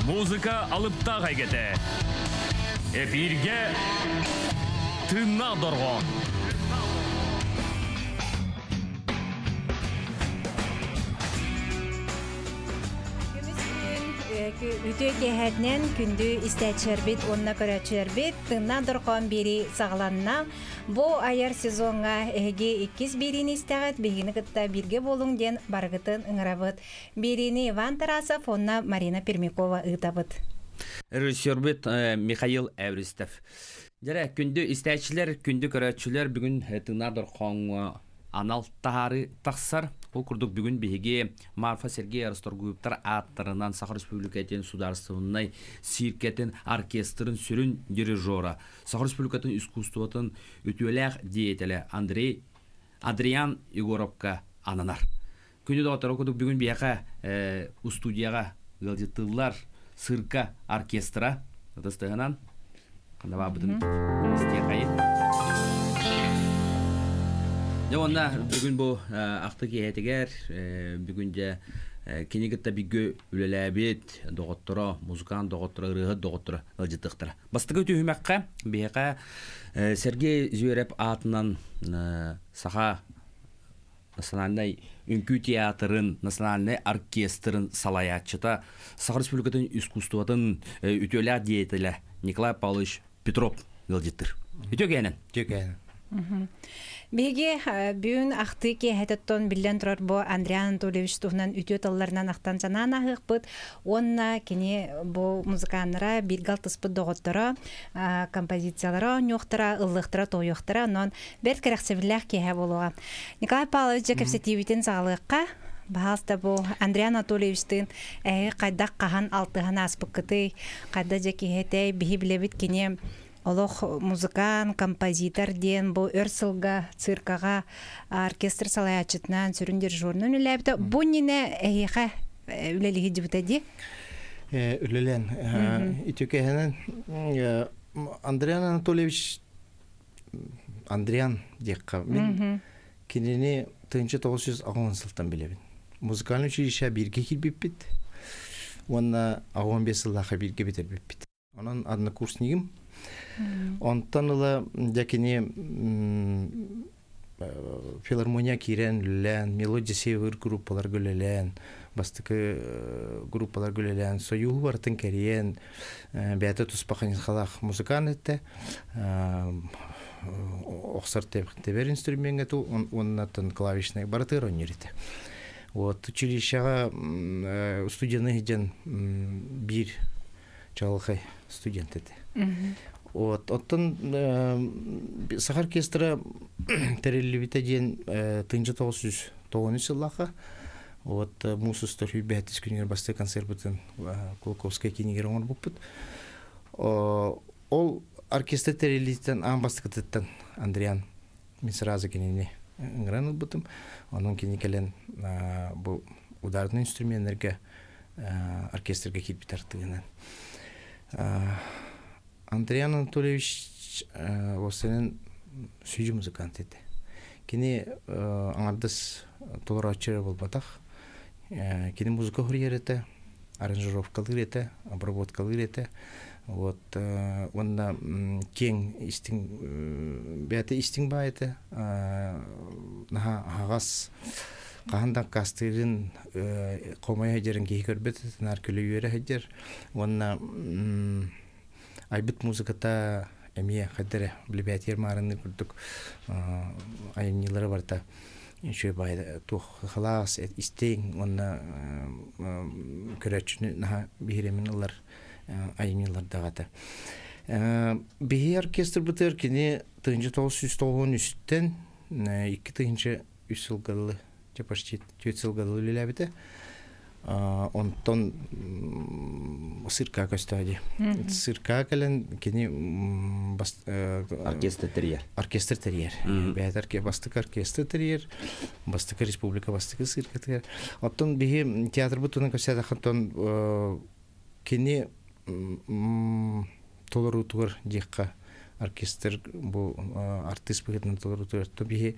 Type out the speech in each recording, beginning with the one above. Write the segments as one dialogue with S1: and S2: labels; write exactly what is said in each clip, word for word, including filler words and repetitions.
S1: музыка алыпта гайгете. Эфирге тынна доргон.
S2: Үтө кеһәтнән күндү истәчәрбит, онна көрәчәрбит, тынна доргон бери сагланна. Бу аяр сезонга эге иккис берини истәгәт, бегине кытта бирге болуң ден баргытын ыңырабыт. Берини Иван Тарасов, онна Марина Пермякова ытабыт.
S3: Режиссер Михаил Эвристов. Дәрә күндү истәчләр, күндү көрәчүләр бүген тынна доргон анал тахары тахсар. Ол күрдік бүгін беге Марфа Сергей Арсторгуевтар аттарынан Сахар Республикатын сударственной сиркетін оркестрын сүрін дирижера. Сахар Республикатын искусствотын өтуеләк деятелі Андрей Адриан Егоровка ананар. Күнді дауаттары күрдік бүгін беге у студияға ғалдеттылар сырка оркестра. Дастығынан қандава бұдың істеқайы. Онда бүгін бұл ақты кейетігер, бүгін де кенегітті бігі үлеләбет, доғыттыра, музыкан доғыттыра, ұрығы доғыттыра ұлжеттіқтіра. Бастығы өтіумәққа бейқа Сергей Зюреп атынан саға национальный үнкі театрын, национальный оркестрын салаятчыта Саха Республикатын искусствотын үтелі деятелі Николай Павлович Петров ұлжеттір. Үтеу кәйінен?
S4: Үтеу кәйінен.
S2: Беге бүгін ақты кеһәтеттон білден тұрар бұ Андрей Анатольевич туғынан үтіо талларынан ақтан жанан ағық бұд. Онна кені бұ музыканыра біргал тұспыд доғыттыра, композициялара нөқтіра, ұллықтыра, тойықтыра, нон бәрт кәрәқсебілләқ кеһә болуға. Николай Павлович Кәпсетивитін сағылыққа Бағалста бұл Андрей Анатольевичтің әйі қайдақ қаған алтыған аспыққыты, қайда жекеһетай бігі білебіт кені олох музыкан, композитор ден бу өрсылга, циркага, оркестр салаячытынан сүрүндер жорнун үләбді. Бу нене әйеға үлелігі дебітәді?
S4: Үлелен. Итөкәһенен Андрей Анатольевич Андриан декка. Мен кенені тыынчы тоғыз жүз ағуан сылтан білебін. Музыкальный училище бирге килбеппит. Онна ағуан бес сыллаға бирге бетербеппит. Онан однокурснигим. Онтан ыла дәкене филармония кирен лән, мелодия север группалар гөлелән, бастыкы группалар гөлелән, союғы бартын кәрен, бәті тұспақын қалақ музыкан етті, оқсар тебер инструмент ету, оннатын клавишный баратыр өнереді. Вот училищаға студияны еден бір чалықай студент еді. Вот, оттан Саха оркестра тәрелі ден тыынчы тоғыз жүз тоғызыншы жыллаға вот мусустар бәтіс күнігер басты концерт бұтын Кулковская кенегер оңыр бұппыт. Ол оркестр тәрелітен аң басты кітіттен Андриан мен сразу кенене ұңыраныл бұтым. Оның кенекелен бұл ударный инструменттерге оркестрге кетбет артығынан. Андрей Анатольевич осының сүйі музыкант еді. Кені аңардыс толыраучыры бол батақ. Кені музыка хүрер еті, аранжировкалыр еті, обработкалыр еті. Онда кен бәті істің ба еті. Ағас қағандан қастырын қомай әдерін кейі көрбеті, нәркілі үйері әдер. Онда айбыт музыката әмие қадыры білбәтер марыны күрдік айымнелері барда үші байды туқ қалас істейін онна көрәтшіні наға бейремін олар айымнелер дағаты. Бейі оркестр бұтыр кені тыынчы тоғыз жүз тоғыз үстен екі тыынчы үш сылғалы жапашчы төт сылғалы өлелі онтон сырка көстөдү. Сырка келен кени
S3: оркестр терьер.
S4: Оркестр терьер. Бәтер ке бастык оркестр терьер, бастык республика бастык сырка терьер. Оттон бии театр бутуна көсөдө хатон кени толорутур дикка оркестр бу артист бигетин толорутур то бии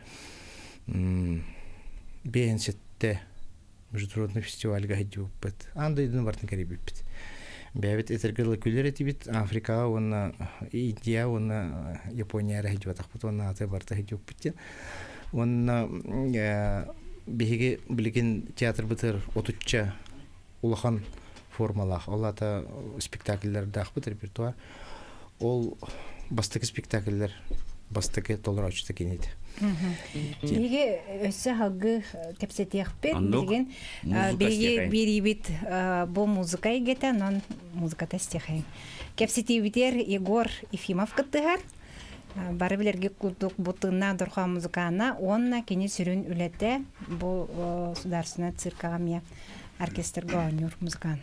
S4: бенсетте международный фестиваль гаджубет. Анда иден бартын карибиппит. бәбит этергылы күлер этибит Африка, оны Индия, оны Япония рәхит ватақпыт, оны аты барта хит юкпыттен. Оны беге білген театр бітір отучча улахан формалах. Ол ата спектакльлер дақпыт репертуар. Ол бастықы спектакльлер, бастықы толыр очты кенеді.
S2: Биге өссө халгы кепсетиякпет билген биге бирибит бу музыка игете нон музыка тестехай. Кепсетибитер Егор Ефимов кыттыгар. Бары билерге кулдук бутына дорха музыкана онна кени сүрүн үлете бу сударсына циркагамия оркестр гонюр музыкан.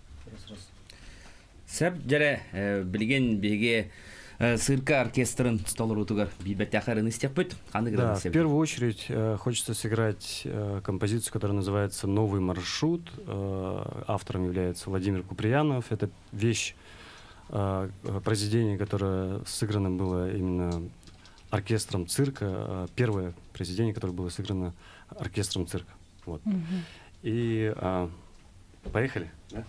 S3: Сәп жаре билген биге цирка оркестрын столорутугар бибеттяхарын истеппыт.
S5: Да, в первую очередь э, хочется сыграть э, композицию, которая называется «Новый маршрут». Э, автором является Владимир Куприянов. Это вещь, э, произведение, которое сыграно было именно оркестром цирка. Э, первое произведение, которое было сыграно оркестром цирка. Вот. Mm-hmm. И э, поехали. Да?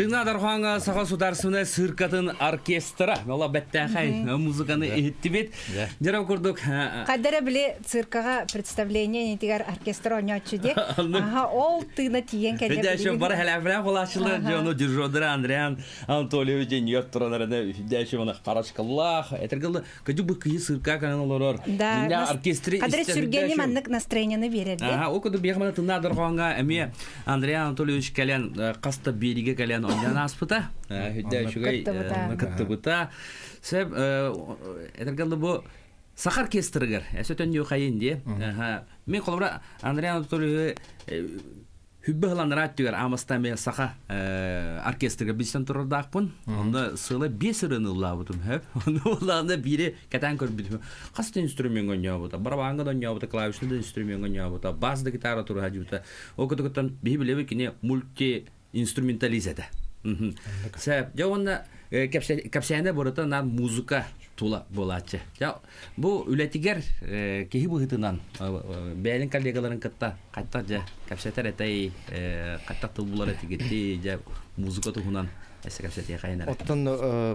S3: Тына дарханга саха сударсына сыркатын оркестра. Ола бәттәхай музыканы иттибет. Жара курдук.
S2: Кадара биле циркага представление нетигар оркестр ойночу де. Ага, ол тына тиен келе.
S3: Биде şu бар хәләфләр булашылар. Жону Диржодыр Андриан Анатольевич ден торанарда биде şu она карашкаллах. Этергелде кыдыбы кыйы сырка каналар. Динде оркестр.
S2: Кадара сүргәне маннык настроениены берер.
S3: Ага, о куды бегмана тына дарханга эме Андриан Анатольевич келен каста бериге келен ойнан аспыта. Биде şugay кыттыбыта. Себ этергелде бу Сахар оркестргер. Эсөтөн юкайын ди. Ага. Мен колбра Андриан Анатольевич Хүббәлән раттыгар амастаме саха оркестрга бистен турдакпын. Онда сылы бес рыны лабытым хәп. Онда уларны бире катан көрбүдүм. Касты инструмент гонябыта, барабанга да гонябыта, клавишны да инструмент гонябыта, бас да гитара тура хаҗута. Окутуктан бибилебе кине мульти инструментализада. Мм. Сәп, жавонда капсәне бората нар музыка тула болачы. Я бу үләтигәр кеһи быһытынан бәйлен коллегаларын кытта кайтта ja капсәтәр әтәй кайтта тыл булар әтигетти ja музыка туһунан әсә капсәтә кайнар.
S4: Оттан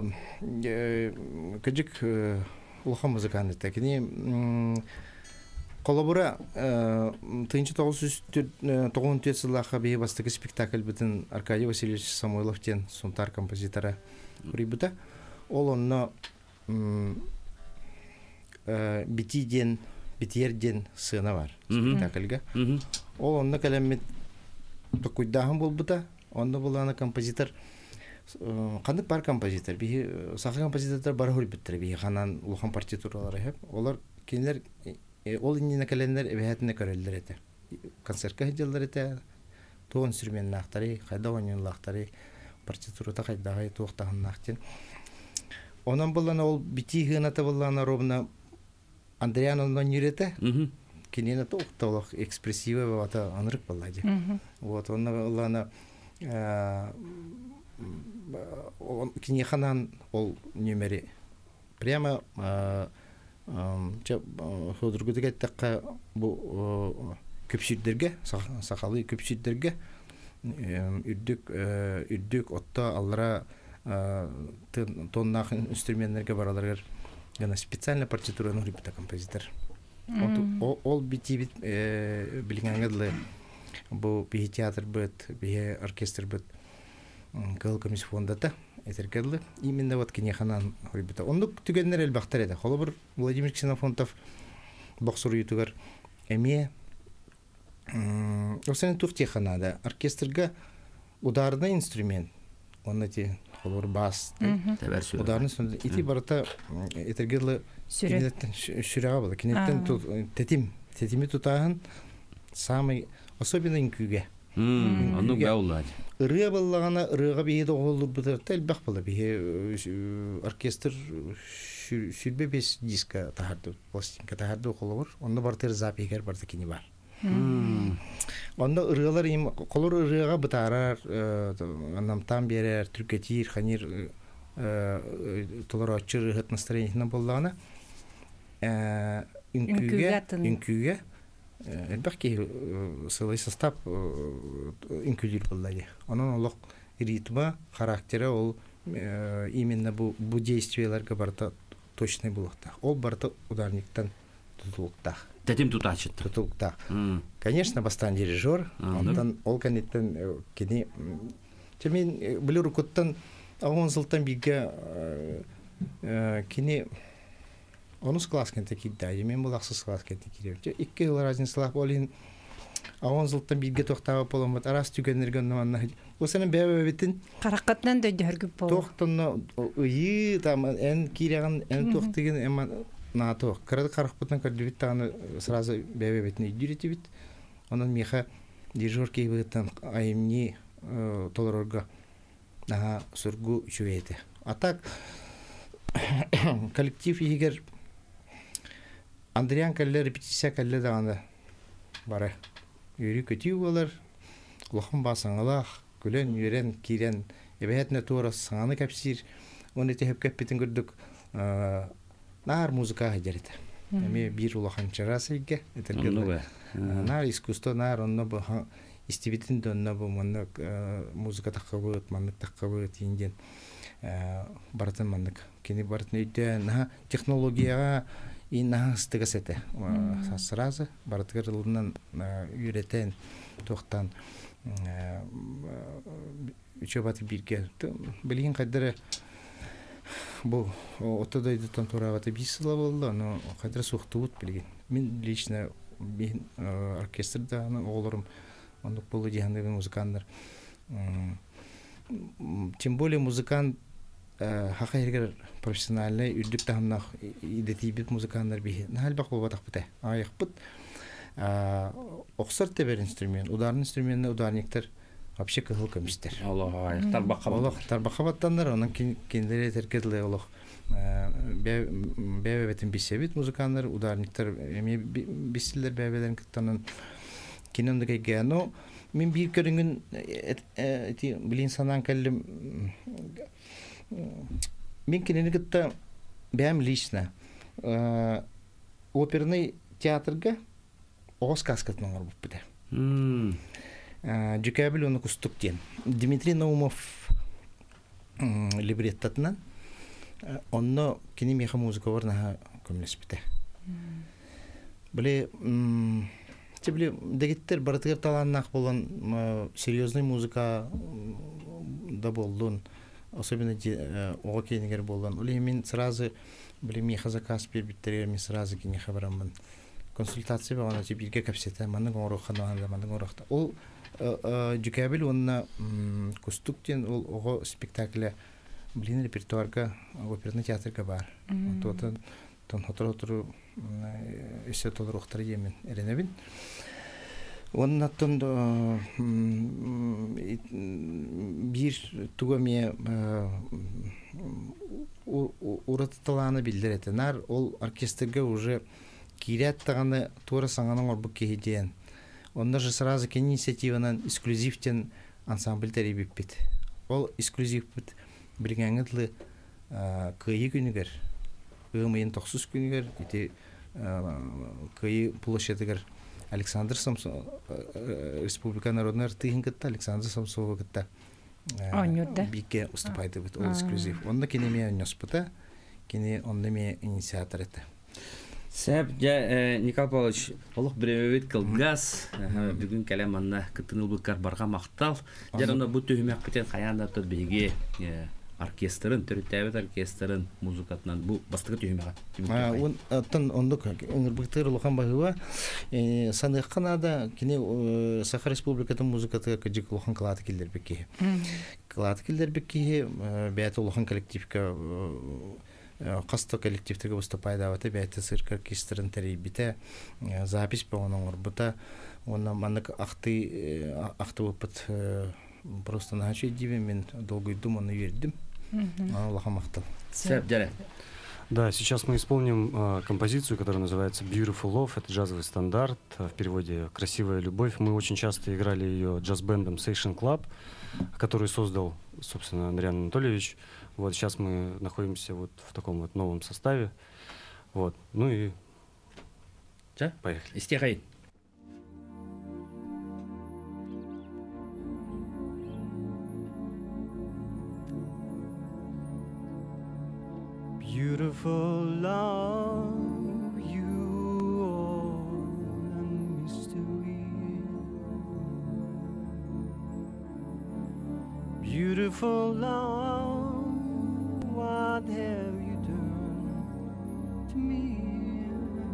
S4: кыҗык улха музыканы тәкини коллабора тынчы тогуз жүз сыллаха бе бастыгы спектакль битен Аркадий Васильевич Самойловтен сунтар композитора рибута. Ол онно битиден битерден сына бар спектакльга. Ол онно калемет токуйдаһын булбута. Онда булана композитор кандык бар композитор. Би сахы композиторлар бар хурбиттер. Би ханан улхан партитуралары хеп. Олар кинлер ол инне календар эбәһәтне көрәлләр әтә. Концертка һәҗәлләр әтә. То инструмент нахтары, хайда ойнын лахтары, партитурада хайдагы туктаган нахтын. Онан булана ол бити гыната булана ровна Андриан ондан йөрәтә. Кинене токталык экспрессиве вата анрык булады. Вот онна булана он кинеханан ол нөмере прямо Ходургудыга такка бу көпшүлдөргө, сакалы көпшүлдөргө үрдүк үрдүк отто аллара тоннах инструменттерге бараларга гана специально партитураны репета композитор. Ол бити бит билгәнгәдле бу би театр бит, би оркестр бит. Кыл комисс фондата этергәдле. Именно вот кинеханан репета. Онда түгәннәр элбәхтәр иде. Холобыр Владимир Ксенофонтов боксор ютугар эме осен туфтеханада оркестрга ударный инструмент. Онда те холобыр бас. Ударный инструмент. Ити барата этергәдле сүрәгә була. Кинеттен тетим, тетими тутаган самый особенно инкүгә.
S3: Анну баулад.
S4: Рыга баллагана рыга бейде олур бутар тел бак бала бие оркестр сүрбе бес диска тахарды пластинка тахарды колор онда бартер запигер барда кини бар. Онда рыгалар им колор рыга бутарар намтан берер түркетир ханир толор ачыр хат настроенине боллагана инкүгә инкүгә Элбәки сылай состав инкүдир булды. Анан олық ритма, характері ол именно бу бу действияларга барта точный булыкта. Ол барта ударниктан тутулукта.
S3: Тетим тутачыт.
S4: Тутулукта. Конечно, бастан дирижер, ондан ол канеттен кини темен билер коттан агон сылтан биге кини Онус класскен текидда, мен булаксыз класскен текидем. Икки ел разница болин. Авон зылтан биге токтаба боломот, арас түгенерген наманна. Осенен бәбе битин.
S2: Каракатнан да дөргүп бол.
S4: Токтонно уйы там эн киреган эн токтыгын эма нато. Кырды каракпытан кырдыбит таганы сразу бәбе битин идирити бит. Онан меха дирижер кейбитан айымни толорорга ага сургу чуете. А так коллектив егер Андриан кәлле репетиция кәлле даганда бары. Йөри көтү булар. Лохын басаңалах, күлен йөрен кирен, эбәһәтне туры саны капсир. Оны тәһәп кәпитен күрдүк. Нар музыка һәҗәрәте. Эме бир улахан чарасыга, этергә. Нар искусство нар онны бу истибитин донна бу маннык музыка таккабыт маннык таккабыт инден бартын маннык кини бартын өйдө на технологияга и на стыгасете сразу бартыгырылынан үйрөтен токтан үчөбаты бирге билген кадары бу отодойдутан турабаты бисыла болду но кадары суктубут билген мен лично мен оркестрда оолорум ондук болу дегендеги музыканттар тем более музыкант хакайгер профессиональный үрдүк таханнах идетибит музыканттар би налбак болбатак бите айыкпыт оксор тебер инструмент ударный инструмент ударниктер вообще кыгыл көмүстер
S3: Аллах айыктар бакка
S4: Аллахтар бакабаттандар онун кендере теркедле олох бебетин бисебит музыканттар ударниктер эми бисиллер бебеден кыттанын кинондагы гено мен бир көрүнгөн эти билин санан келдим мен кинени кытта бэм лично оперный театрга оос каскатын оңор буппута Дюкабель оны кустуктен Дмитрий Наумов либреттатынан онно кини меха музыка барнаха көмлеспите биле Тебе дегеттер баратыгар таланнак болгон серьезный музыка да болдун, особенно ого кейнигер болдун. Уле мен сразу биле меха заказ бербиттерер, мен сразу кини хабараммын. Консультация багана же бирге капсета, мандын оңорохананда, мандын оңорохта. Ол Дюкабель онна кустуктен ол ого спектакль билин репертуарга оперный театрга бар. Тотон тон хотор-хотор эсе толуруктар емен эренебин. Оннаттан бир тугаме уратыланы билдирет. Нар ол оркестрге уже кирят таганы тура саңанын орбук кейден. Онда же сразу кен инициативанан эксклюзивтен ансамбль теребиппит. Ол эксклюзив бит билгәнгетле кыйы күнүгер. Кыймыйын токсуз күнүгер ити кыйы площадыгер Александр Самсо Республика Народная Артыгын кытта Александр Самсова кытта. Бике уступайды бит ол эксклюзив. Онда кинеме онноспыта, кине онда ме инициатор это.
S3: Сәп, я Николай Павлович, олық біреует кылгас, бүгін кәлем анна кыттыныл бұққар барға мақтал. Жарында бұл түйімек бітен қаянда тұр бейге оркестрын, түріттәует оркестрын музыкатынан бұл бастығы түйімеға.
S4: Ондық ұңырбықтыр ұлыған бағыва, сандыққан ада кене Саха Республикатын музыкаты көджік ұлыған қылаты келдер бекке. Қылаты келдер бекке, бәйті ұлыған коллективка Касто коллективтеге выступает, а вот это цирк оркестрын теребите, запись по оному работа, он манак ахты ахты опыт просто начали дивим, мен долго думал, но вердим, а Аллах махтал.
S5: Да, сейчас мы исполним э, композицию, которая называется Beautiful Love. Это джазовый стандарт, в переводе «Красивая любовь». Мы очень часто играли ее джаз-бендом Session Club, который создал, собственно, Андриан Анатольевич. Вот сейчас мы находимся вот в таком вот новом составе. Вот, ну и
S3: да?
S5: Поехали.
S3: Истихай.
S6: Beautiful love, you are a mystery. Beautiful love, what have you done to me?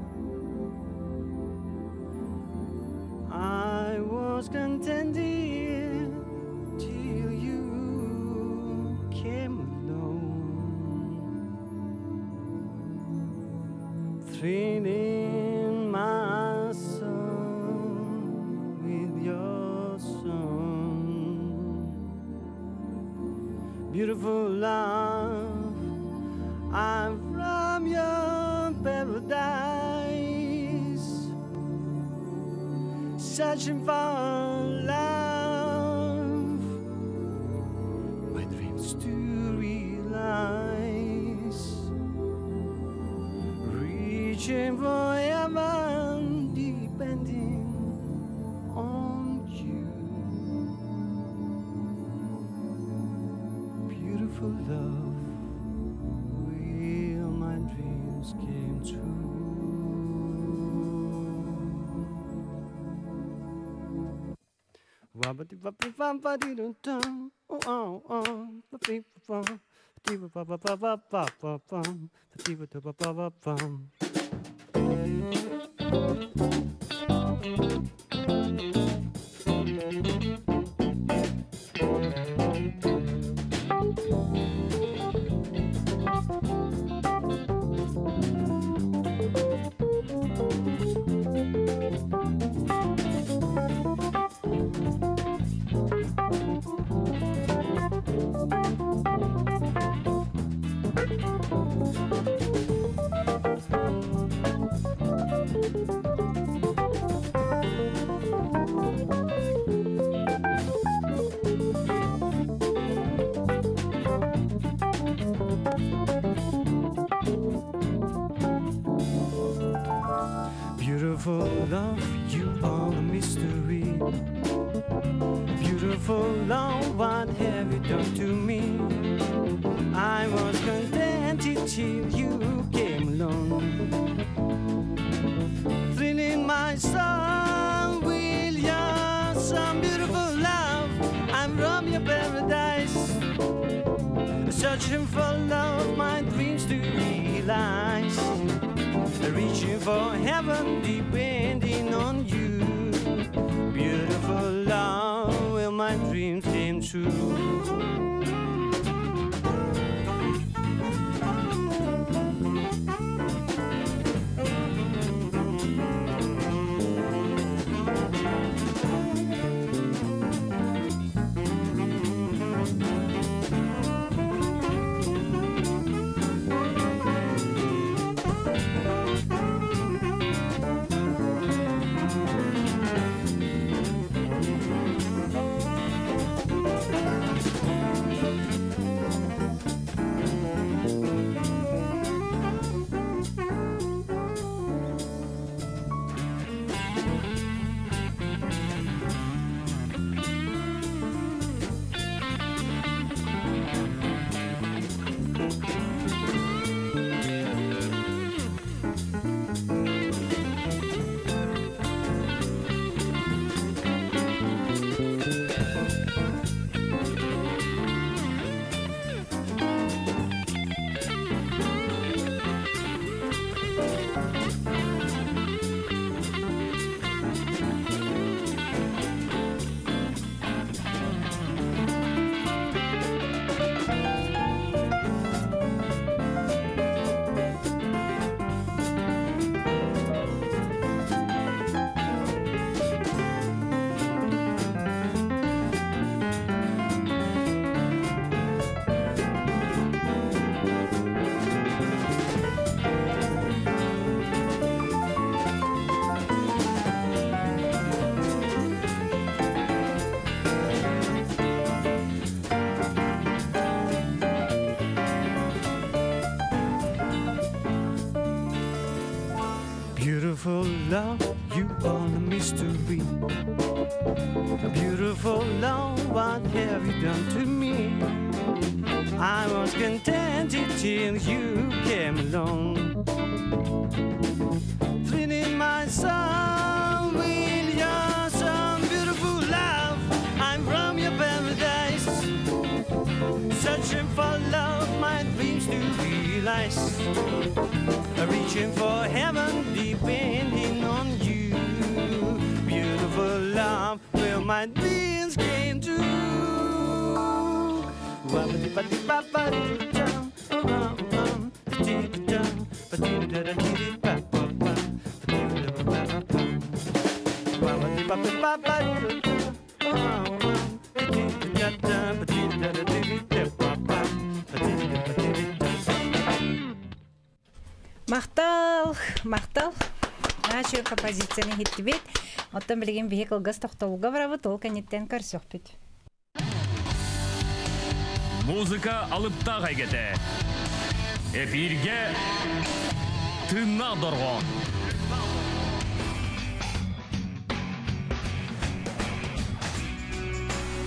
S6: I was contented till you came along. Feeding my soul with your song. Beautiful love, I'm from your paradise, searching for love, my dreams to realize. Forever depending on you. love will my dreams came true. Wabadi wabadi wabadi dum dum, oh oh oh, wabadi wabadi wabadi wabadi wabadi wabadi. Beautiful love, you are a mystery. Beautiful love, what have you done to me? I was contented till you came along, thrilling my soul with your some beautiful love. I'm from your paradise, searching for love, my dreams to realize. Reaching for heaven, depending on you. Beautiful love, well, my dreams came true. Beautiful love, you are a mystery. A beautiful love, what have you done to me? I was contented till you came along, thrilling my soul with your some beautiful love. I'm from your paradise, searching for love, my dreams to realize. Reaching for heaven, depending on you. Beautiful love, well, my dreams came true.
S2: Мақтал, мақтал. Нашу композицияны хиттибет. Оттан билген бихе кылгас тоқтолуга барабыт, ол кенеттен көрсөкпүт.
S1: Музыка алыпта кайгете. Эфирге тына доргон.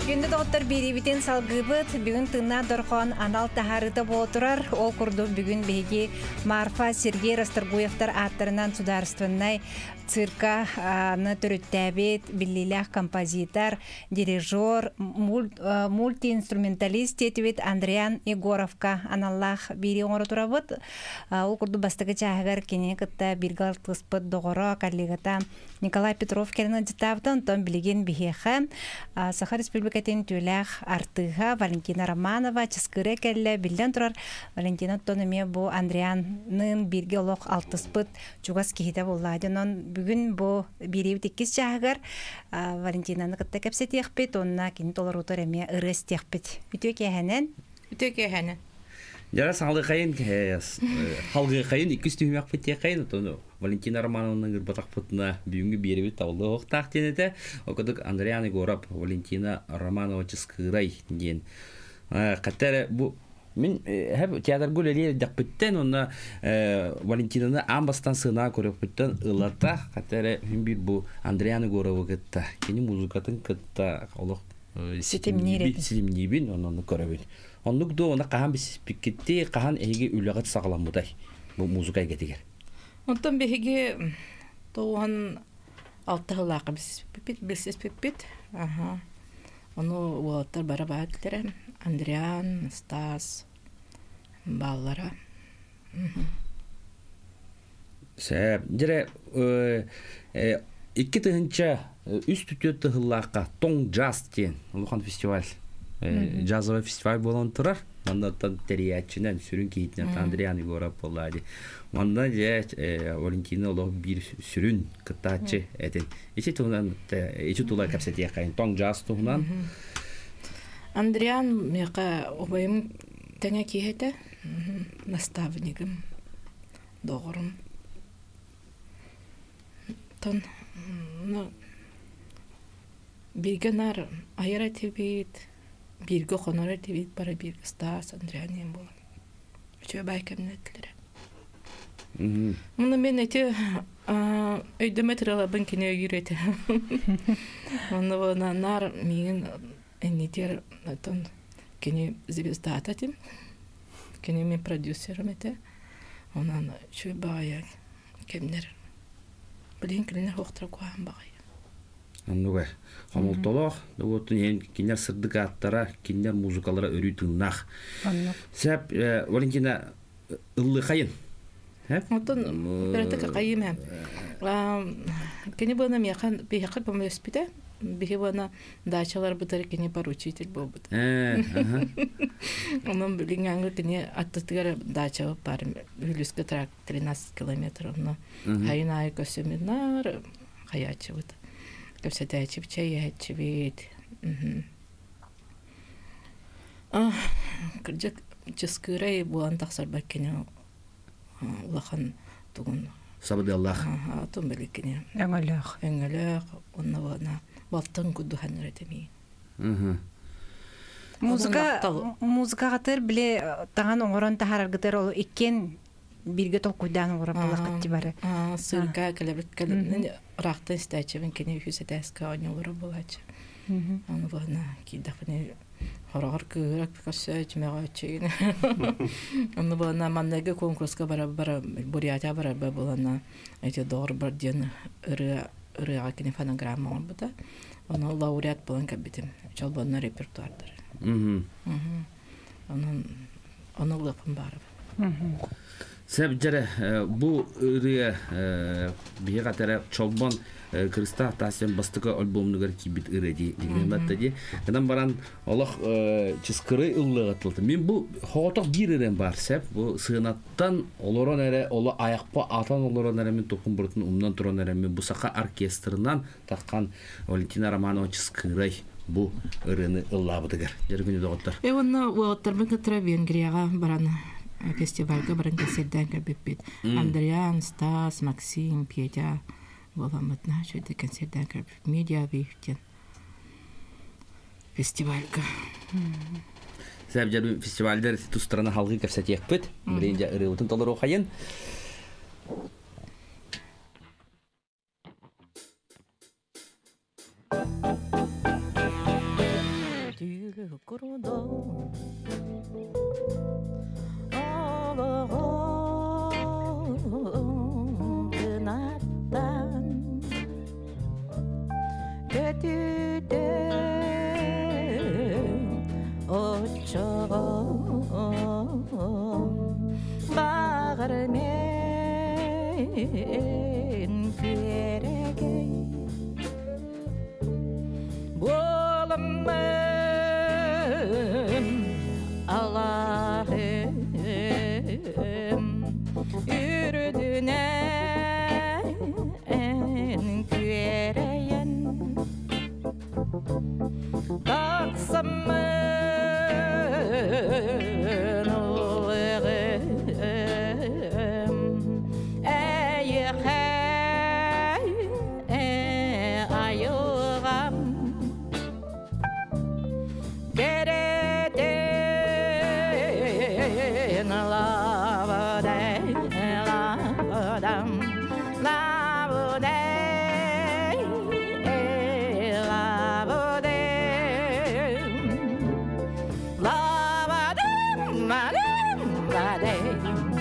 S2: Күнді доғыттар беребітен салғыбыт, бүгін тыңна дұрған анал тахарыда болтырар, ол күрді бүгін бейге Марфа Сергей Расторгуевтар аттарынан сударстваннай цирка аны түріттәбет, білілях композитор, дирижер, мультиинструменталист етібет Андриан Егоровка аналлах бері оңыры тұрабыт. Ол күрді бастығы чағығар кене күтті біргал тұспыт доғыра коллегата Николай Петров керіні дитабытын, тон білеген бігеқі. Саха Республикатын төләқ артыға Валентина Романова чыскыры кәлі білден тұрар. Валентина тонымен бұл Андрианның бірге олық алтыспыт чуғас кейді болады. Бүгін бұл береу теккіз жағығар Валентинаны қытта кәпсет еқпет, онына кені толар отыр әме ұрыс теқпет. Үтө кәхәнен?
S7: Үтө кәхәнен.
S3: Жара саңлы қайын, халғы қайын, екі үстімі ақпет те қайын. Валентина Романовның ұрбатақ пұтына бүгінгі береу таулы оқтақ денеді. Оқыдық Андриан Егоров, Валентина Романова чыскырай ден. Қаттары бұл мен театр гөлелер дақпеттен, оны Валентинаны амбастан сына көріппеттен ұлата, қаттары бір бұл Андриан Егоровы күтті. Кені музыкатын күтті, олық сетімнебін, оны көріпін. Онлық до оны қаған біз пикетте, қаған әйге үліғат сағаламыдай бұл музыкай кетігер.
S7: Онтан беге тоған алтығылақы білсіз пеппет. Оны уалаттар бара бәділері. Андриан, Стас, баллара.
S3: Сәп, жәрі, екі тұғынша үст түтет тұғылаққа Тоң Джаз ден, ұлыған фестиваль. Джазовый фестиваль болан тұрар. Мандаттан тәриятчынан сүрін кейтінен Андриан Егоров болады. Манда жә Валентина олығы бір сүрін күттатшы әтін. Ечі тұғынан, ечі тұлай кәпсет еқайын. Тоң Джаз тұғынан.
S7: Андриан меқа обайым тәңе кейеті. Наставнигім, доғырым. Тон, бірген ар айыра тебейт. Біргі қонары дебейт бара біргі Стас, Андрианен болын. Өчі бай кәмінеттілері. Мұны мен әте өйдіме тұралабын кене үйреті. Оны бұна нар мейін әнетер кене звезда ататым. Кене мен продюсерім әте. Онан өчі бай кәмінер. Білген кілінер оқтыра қуаған бағай.
S3: Аннуға, қамылтолақ, дұғыттың кенер сырдық аттара, кенер музыкалара өрі тұңнақ. Сәп, Валентина, ұлы қайын?
S7: Онтын, бірәтікі қайым әм. Кені бұна меқан бейхақы көмі өспіді, бейхі бұна дачалар бұтары кені бар учитель бұл бұд. Онын білген аңғы кені аттықтығар дачалы бар, үліскі трак тринадцать километр. Қайын айы көсімі нар, қаячы бұд. Көпсәді әчіп, чай әчіп ет. Күрдік чыскырай болан тақсар бәккені ұлақан тұғын.
S3: Сабады Аллах.
S7: Тұн бәлі кені.
S2: Әңіліғ.
S7: Әңіліғ, оны бұна балтын күдді хәнір әтемей.
S2: Музыка ғатыр біле таған оңырын тахар арғытыр олы еккен бірге тол құйдан оңырын бұлақ күтті бары.
S7: Сырға кәлібіт кәлібін рақтын істәчебін кені үйсет әскі оңы ұры болачы. Оны бұна кейдақпыны хорағыр күйірек көсі жемеға өтчеген. Оны бұна маңнағы конкурсқа бара-бара Бурятия бара-бара бұлана әйте доғыр бір ден ұрыға кені фонограмма ол бұда. Оны лауреат болан кәбетім. Чал бұна репертуардыр. Оны лыпын бары.
S3: Сәп жәрі, бұл ұрыя бейе қатары чолбон Кырыста тасен бастықы альбомныгар кибит ұры деген бәтті де. Қадан баран олық чыскыры ұлы ғатылды. Мен бұл хоғатық бір үрен бар сәп. Бұл сығынаттан олыран әрі, олы аяқпа atan олыран әрі мен тоқын бұрытын ұмнан тұран әрі мен бұл сақа оркестрынан таққан Валентина Романова чыскырай бұл ұрыны ұллабыдығыр. Жәргіні доғыттар.
S7: Е, оны уағыттармен кітірі Венгрияға бараны. Фестивальга баран кәсерден кәрбеппет. Андриан, Стас, Максим, Петя боламытна, шөйді кәсерден кәрбеп. Медиа бейхтен фестивальга.
S3: Сәб жәрбі фестивальдер тұстыраны халғы кәпсәт екпет. Бірейінже ұрылытын толыр оқайын.
S7: kurudo Ağlığın kınattan Götürdüm uçağım Bağırmen kürekey Boğulamın Allah'ım Yürüdüğüne en küreyen Taksamın oğlum Ey hey ey ayağım Gereden lavade lavadam lavade lavade lavadam lavadam lavadam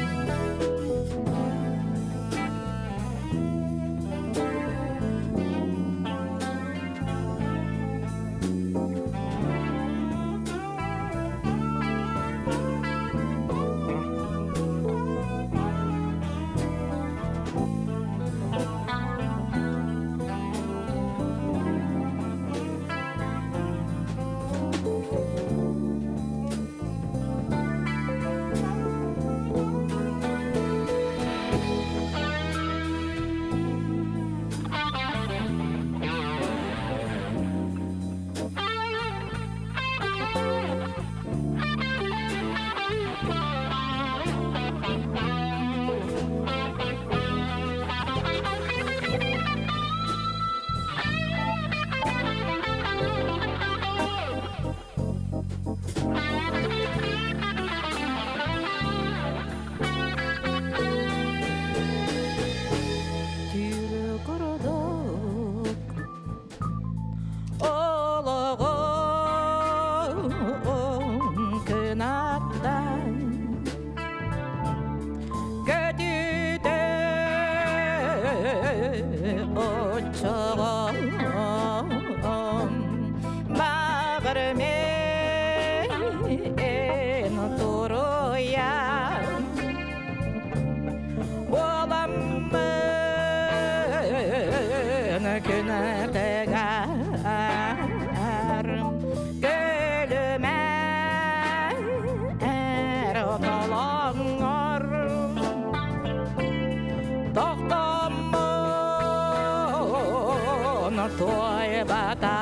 S7: Toy bata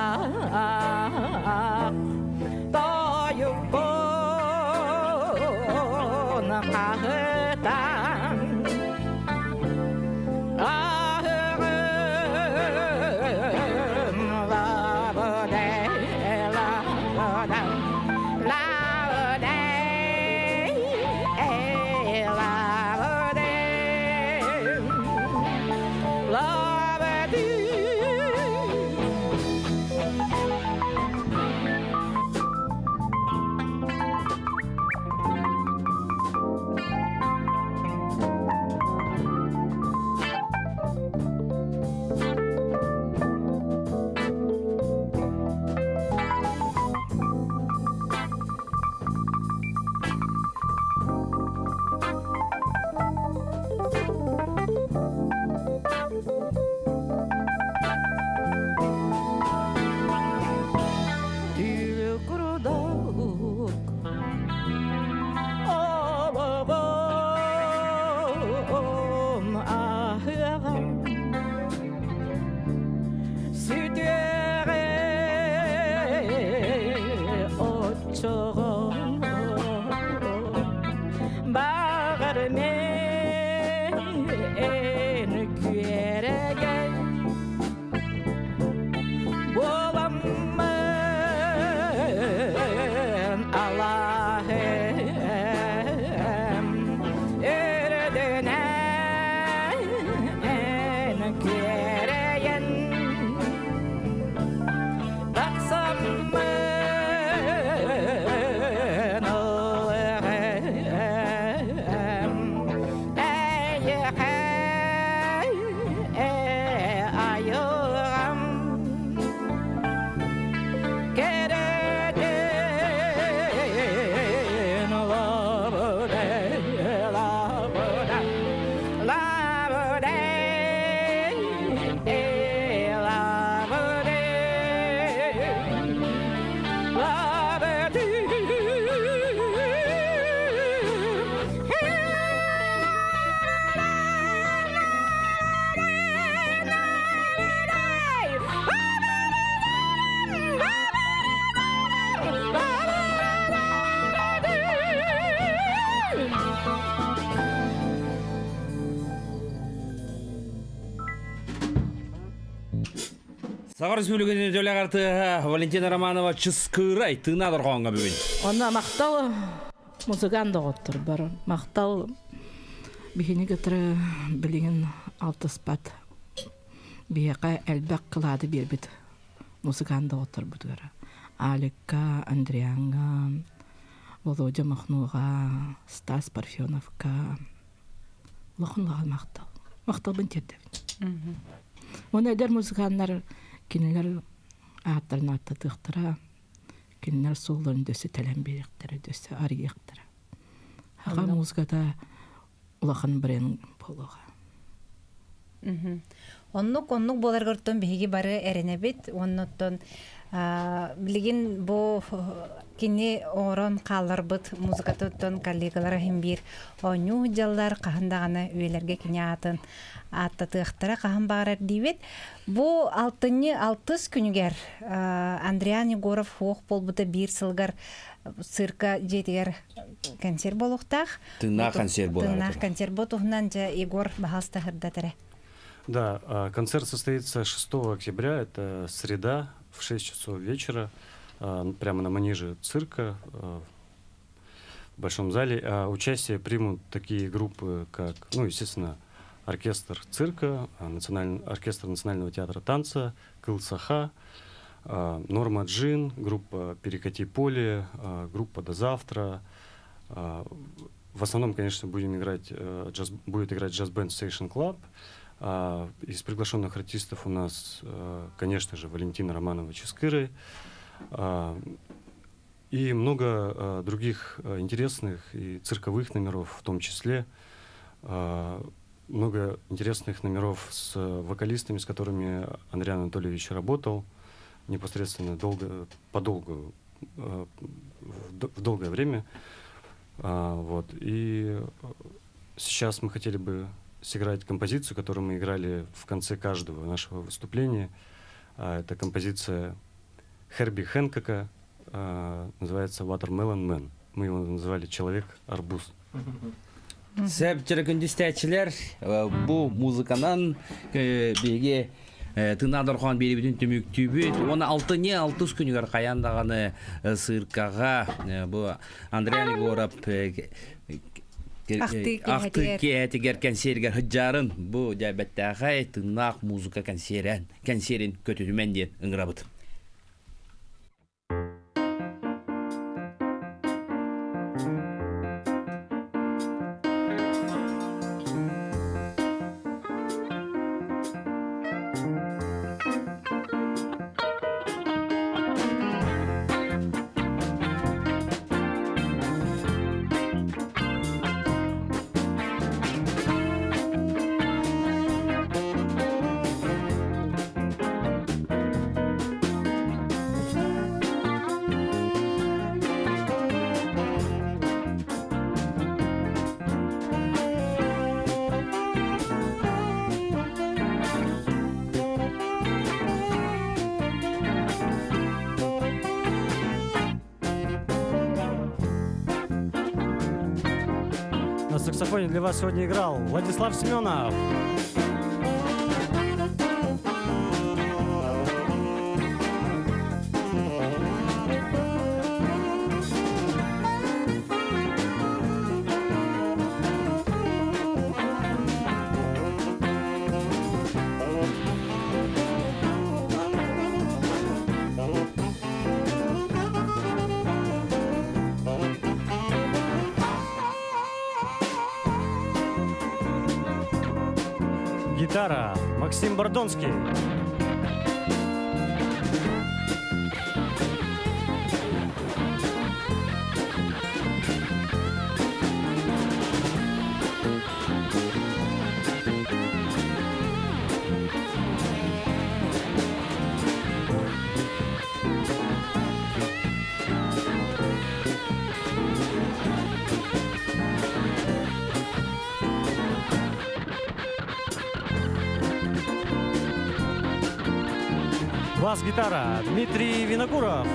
S7: toy bon kahtan ahım lavade lavadam lavade lavade lavade
S3: Сағар Республиканы төлеғарты Валентина Романова чыскырай тына дұрғанға бүгін.
S7: Она мақтал музыканды ғоттыр бар. Мақтал бігені көтірі білеген алтыспат. Бияқа әлбәк қылады бербет музыканды ғоттыр бұдығыры. Аликка, Андрианға, Володя Махнуға, Стас Парфеновқа. Лақынлаған мақтал. Мақтал бін тердевін. Оны әдер музыканлар кинелер аттарын атты тұқтыра, кинелер солларын дөсі тәлем беректері, дөсі арияқтыры. Аға музыкада ұлақын бірен болуға.
S2: Оннук, оннук болар көрттен бейгі бары әрінебет, оннуттан білген бұл кені орын қалар бұд музыкатыттан коллегалары хембир оңу жаллар қағындағаны өйлерге кені атын атты тұқтыра қағын бағарар дейбет. Бұл алтыны алтыс күнігер Андриан Егоров оқ болбыды бір сылғар цирка жетігер концерт болуқтақ.
S3: Тына концерт болар.
S2: Тына концерт болуғынан жа Егор бағалста ғырдатыры.
S5: Да, концерт состоится шестого октября, это среда, в шесть часов вечера, прямо на манеже цирка, в Большом зале. Участие примут такие группы, как, ну, естественно, оркестр цирка, национальный, оркестр Национального театра танца, Кылсаха, Норма Джин, группа «Перекати поле», группа «До завтра». В основном, конечно, будем играть, джаз, будет играть джаз-бенд Station Club. А из приглашенных артистов у нас, конечно же, Валентина Романова Ческыры а, и много а, других а, интересных и цирковых номеров, в том числе а, много интересных номеров с вокалистами, с которыми Андрей Анатольевич работал непосредственно долго, подолгу, а, в, в долгое время. А, вот. И сейчас мы хотели бы сыграть композицию, которую мы играли в конце каждого нашего выступления. Это композиция Херби Хэнкока, называется Watermelon Man. Мы его называли «Человек-арбуз».
S3: Сәп жүрекіндестәтшілер, бұл музыканан берге тынадырған бері бүтін түміктүйбет. Оны алты не алтыс күнігер қаяндағаны сырқаға бұл Андриан Егоров Ақтық әтігер консергер хүджарын бұл жәбәттәғай тынақ музыка консерін көтетімен ден ұңырабыд.
S5: На саксофоне для вас сегодня играл Владислав Семенов. Гитара Максим Бордонский. Бас-гитара Дмитрий Винокуров.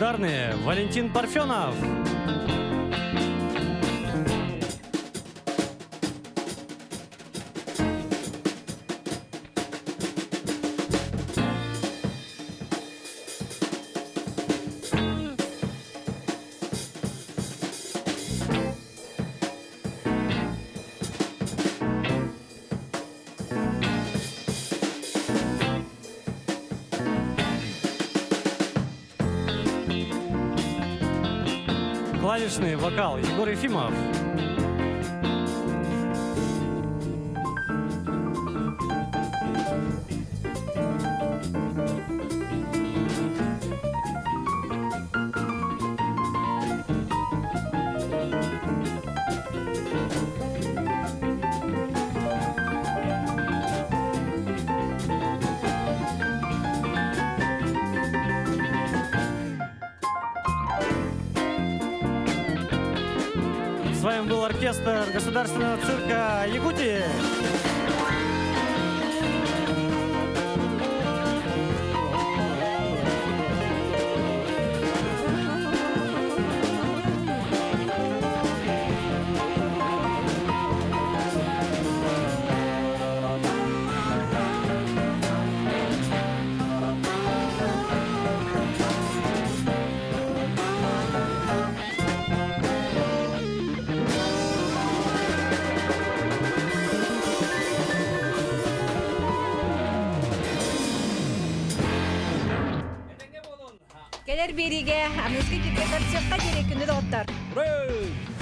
S5: ударные Валентин Парфенов. Клавишный вокал Егор Ефимов. С вами был оркестр Государственного цирка Якутии.
S2: Келер бериге, амнезге кирге концертка керек күнді доғыттар.
S1: Ура!